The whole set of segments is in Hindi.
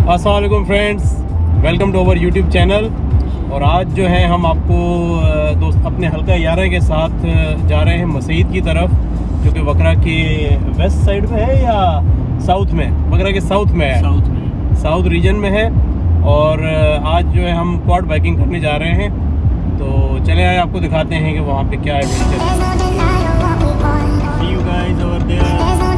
अस्सलाम वालेकुम friends, welcome to our YouTube channel. और आज जो है हम आपको दोस्त अपने हल्का 11 के साथ जा रहे हैं मसीद की तरफ, जो कि वकरा के वेस्ट साइड में है या साउथ में? वकरा के साउथ में है, साउथ रीजन में है। और आज जो है हम क्वाड बाइकिंग करने जा रहे हैं, तो चले आए आपको दिखाते हैं कि वहाँ पे क्या है। See you guys over there.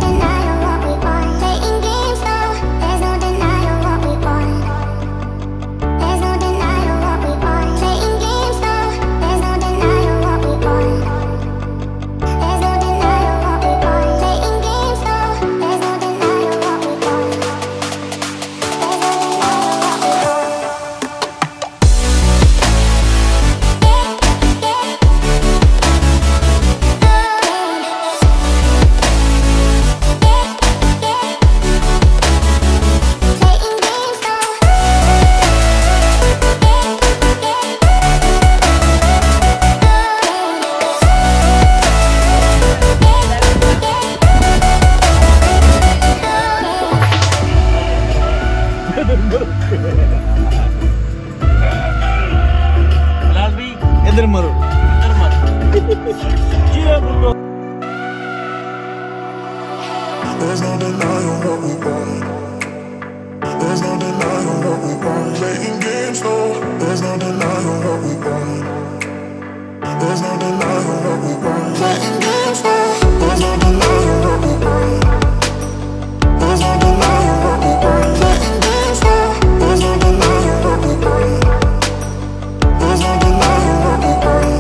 इधर मरो, इधर मरो। There's no denying what we want. There's no denying what we want. Playing games, no. There's no denying what we want. There's no denying what we want. Playing games, no. There's no denying what we want. There's no denying what we want. Playing games, no. There's no denying what we want. There's no denying what we want.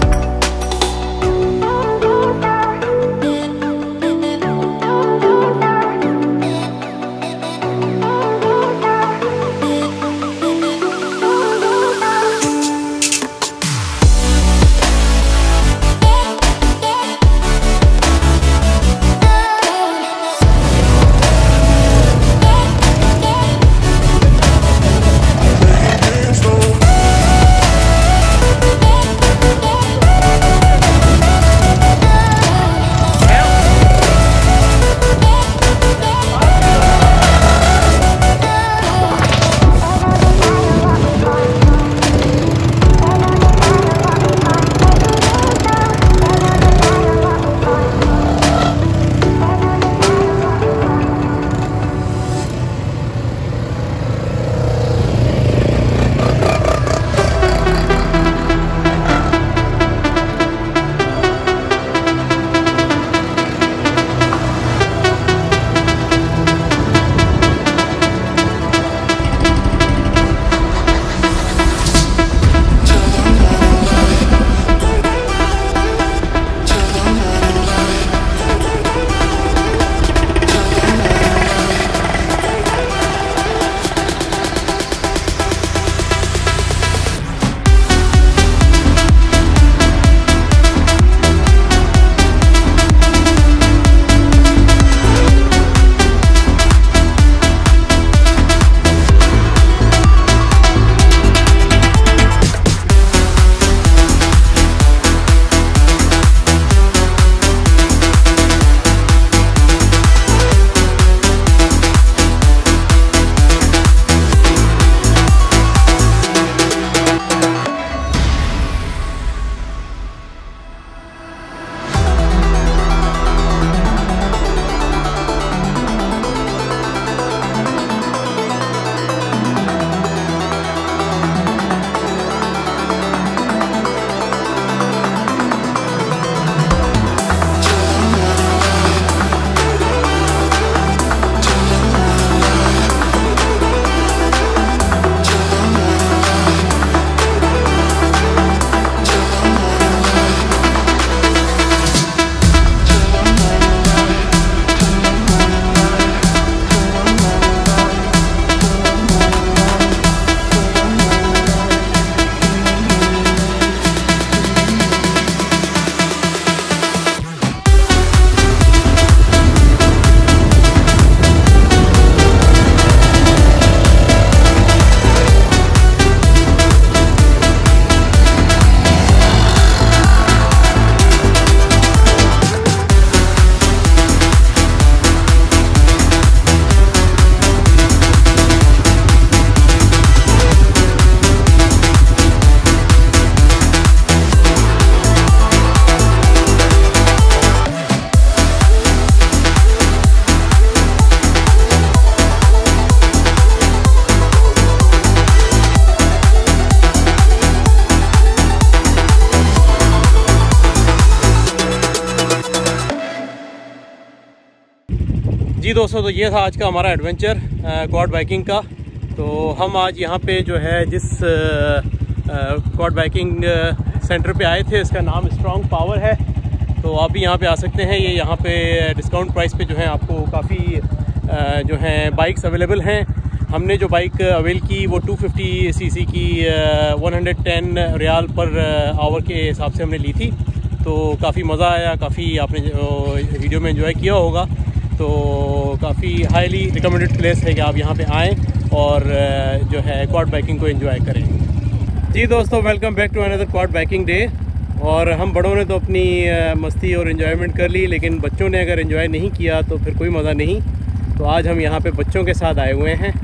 जी दोस्तों, तो ये था आज का हमारा एडवेंचर क्वाड बाइकिंग का। तो हम आज यहाँ पे जो है जिस क्वाड बाइकिंग सेंटर पे आए थे, इसका नाम स्ट्रॉन्ग पावर है। तो आप भी यहाँ पे आ सकते हैं। ये यहाँ पे डिस्काउंट प्राइस पे जो है आपको काफ़ी जो है बाइक्स अवेलेबल हैं। हमने जो बाइक अवेल की वो 250 सीसी की 110 रियाल पर आवर के हिसाब से हमने ली थी। तो काफ़ी मज़ा आया, काफ़ी आपने वीडियो में एंजॉय किया होगा। तो काफ़ी हाईली रिकमेंडेड प्लेस है कि आप यहाँ पे आएँ और जो है क्वाड बाइकिंग को एंजॉय करें। जी दोस्तों, welcome back to another quad biking day. और हम बड़ों ने तो अपनी मस्ती और एंजॉयमेंट कर ली, लेकिन बच्चों ने अगर एंजॉय नहीं किया तो फिर कोई मज़ा नहीं। तो आज हम यहाँ पे बच्चों के साथ आए हुए हैं।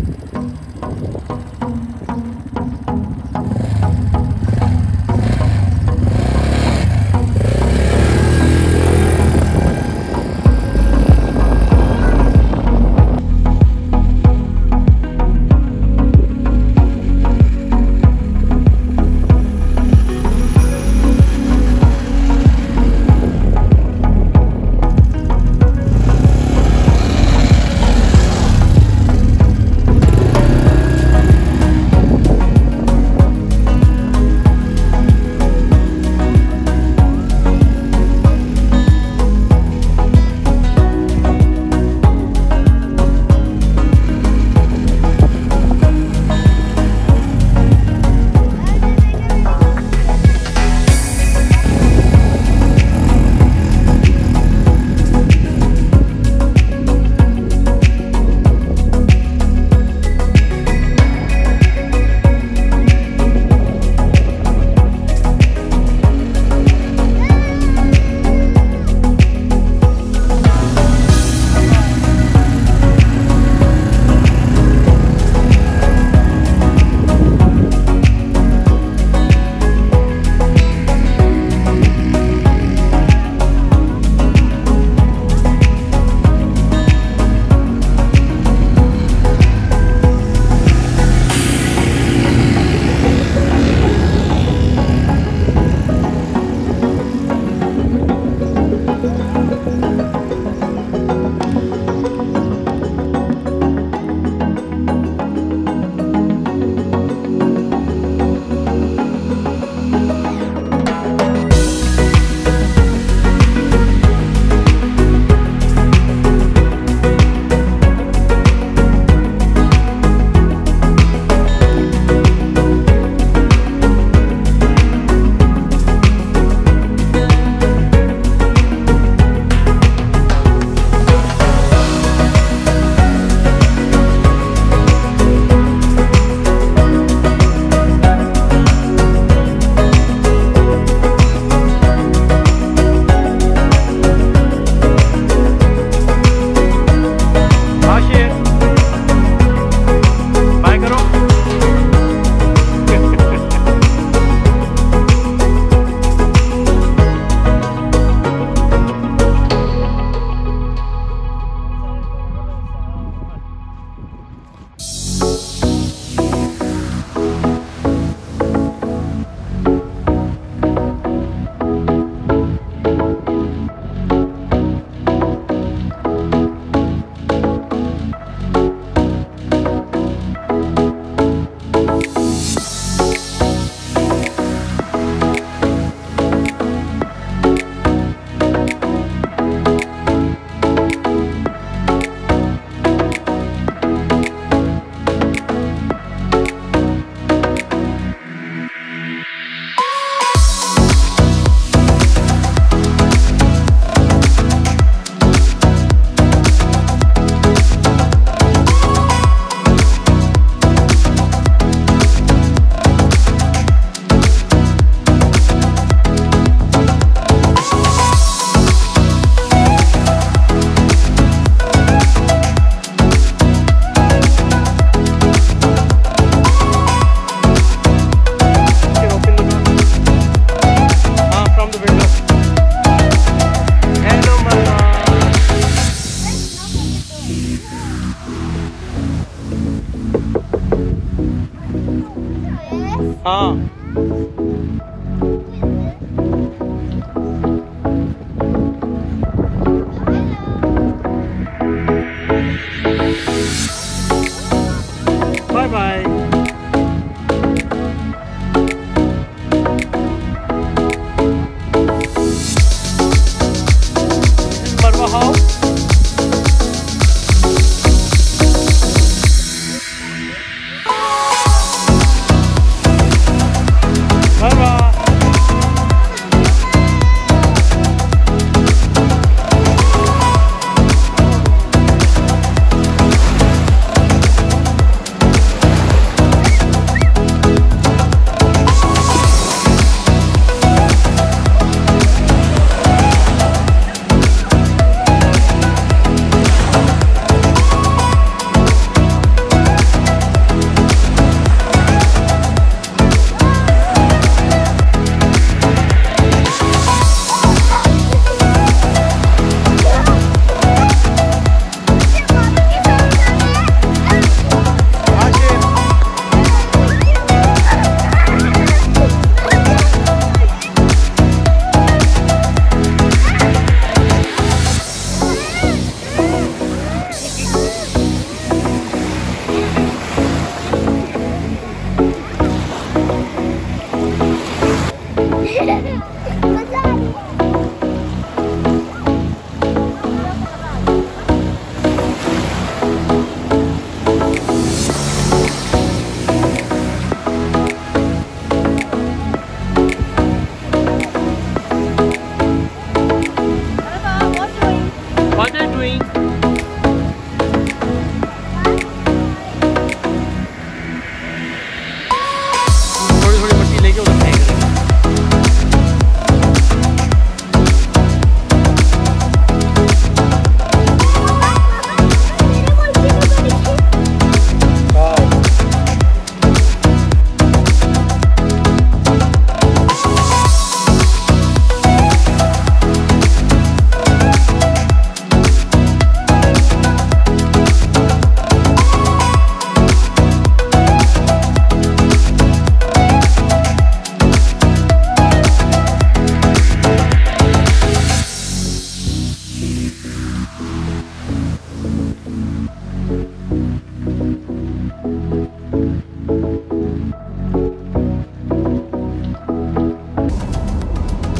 हाँ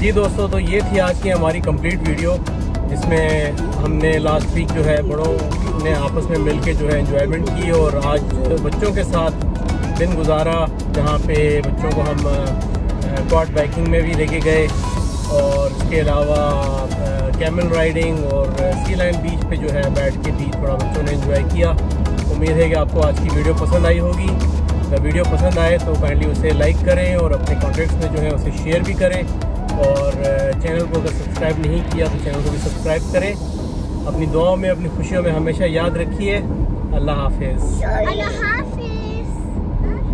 जी दोस्तों, तो ये थी आज की हमारी कंप्लीट वीडियो, जिसमें हमने लास्ट वीक जो है बड़ों ने आपस में मिलके जो है एंजॉयमेंट की और आज बच्चों के साथ दिन गुजारा, जहाँ पे बच्चों को हम क्वाड बाइकिंग में भी लेके गए और इसके अलावा कैमल राइडिंग और सीलाइन बीच पे जो है बैठ के भी थोड़ा बच्चों ने एंजॉय किया। उम्मीद है कि आपको आज की वीडियो पसंद आई होगी। अगर वीडियो पसंद आए तो काइंडली उसे लाइक करें और अपने कॉन्टैक्ट्स में जो है उसे शेयर भी करें, और चैनल को अगर सब्सक्राइब नहीं किया तो चैनल को भी सब्सक्राइब करें। अपनी दुआओं में, अपनी खुशियों में हमेशा याद रखिए। अल्लाह हाफिज़। अल्लाह हाफिज़।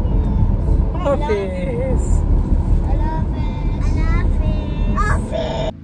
हाफिज़। अल्लाह हाफिज़।